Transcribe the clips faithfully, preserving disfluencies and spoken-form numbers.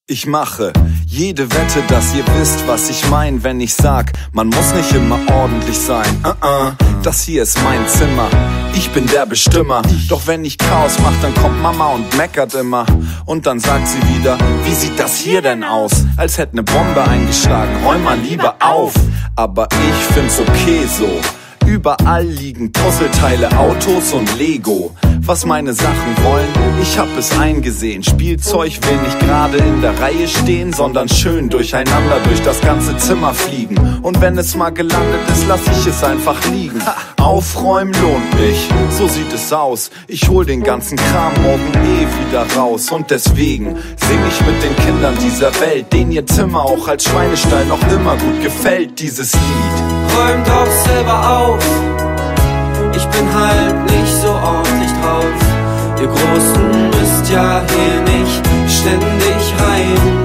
Ich mache jede Wette, dass ihr wisst, was ich mein, wenn ich sag, man muss nicht immer ordentlich sein. uh -uh. Das hier ist mein Zimmer, ich bin der Bestimmer. Doch wenn ich Chaos mach, dann kommt Mama und meckert immer. Und dann sagt sie wieder, wie sieht das hier denn aus? Als hätte ne Bombe eingeschlagen, räum mal lieber auf. Aber ich find's okay so. Überall liegen Puzzleteile, Autos und Lego. Was meine Sachen wollen, ich hab es eingesehen. Spielzeug will nicht gerade in der Reihe stehen, sondern schön durcheinander durch das ganze Zimmer fliegen. Und wenn es mal gelandet ist, lass ich es einfach liegen. Aufräumen lohnt mich, so sieht es aus. Ich hol den ganzen Kram morgen eh wieder raus. Und deswegen sing ich mit den Kindern dieser Welt, denen ihr Zimmer auch als Schweinestall noch immer gut gefällt, dieses Lied. Räum doch selber auf, ich bin halt nicht so ordentlich drauf. Ihr Großen müsst ja hier nicht ständig rein.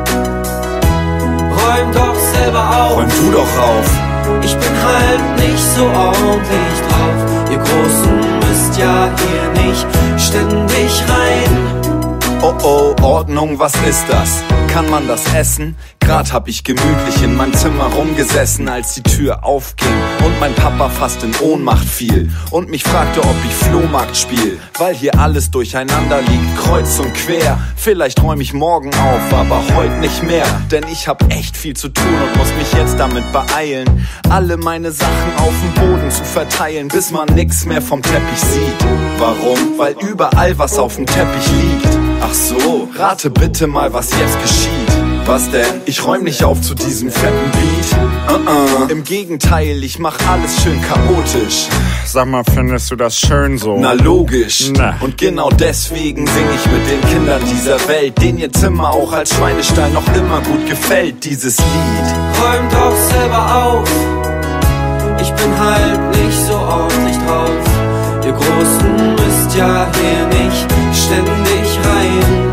Räum doch selber auf, räum du doch auf. Ich bin halt nicht so ordentlich drauf. Ihr Großen müsst ja hier nicht ständig rein. Oh oh, Ordnung, was ist das? Kann man das essen? Grad hab ich gemütlich in meinem Zimmer rumgesessen, als die Tür aufging und mein Papa fast in Ohnmacht fiel und mich fragte, ob ich Flohmarkt spiel, weil hier alles durcheinander liegt, kreuz und quer. Vielleicht räum ich morgen auf, aber heute nicht mehr, denn ich hab echt viel zu tun und muss mich jetzt damit beeilen, alle meine Sachen auf dem Boden zu verteilen, bis man nix mehr vom Teppich sieht. Warum? Weil überall was auf dem Teppich liegt. Ach so, rate bitte mal, was jetzt geschieht. Was denn? Ich räum nicht auf zu diesem fetten Beat. Uh-uh. Im Gegenteil, ich mach alles schön chaotisch. Sag mal, findest du das schön so? Na logisch. Na. Und genau deswegen sing ich mit den Kindern dieser Welt, denen ihr Zimmer auch als Schweinestall noch immer gut gefällt, dieses Lied. Räum doch selber auf, ich bin halt nicht so ordentlich drauf. Ihr Großen müsst ja hier nicht ständig rein.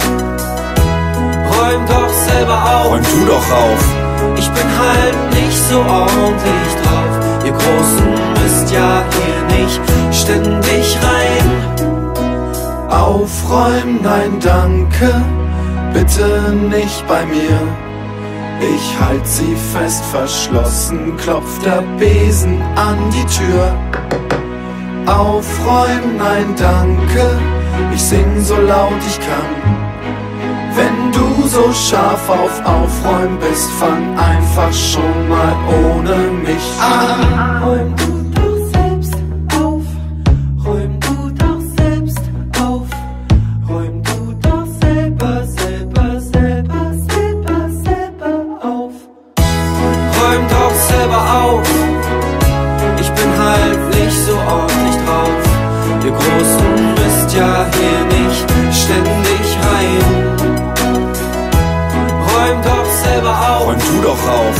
Räum doch selber auf, räum du doch auf. Ich bin halt nicht so ordentlich drauf. Ihr Großen müsst ja hier nicht ständig rein. Aufräumen, nein danke, bitte nicht bei mir. Ich halt sie fest verschlossen, klopft der Besen an die Tür. Aufräumen, nein danke, ich sing so laut ich kann. Wenn du so scharf auf Aufräumen bist, fang einfach schon mal ohne mich an. Räum du doch selbst auf, räum du doch selbst auf, räum du doch selber, selber, selber, selber, selber auf. Räum doch selber auf, ich bin halt nicht so ordentlich drauf. Ihr Großen müsst ja hier nicht ständig rein. Räum doch selber auf, räum du doch auf.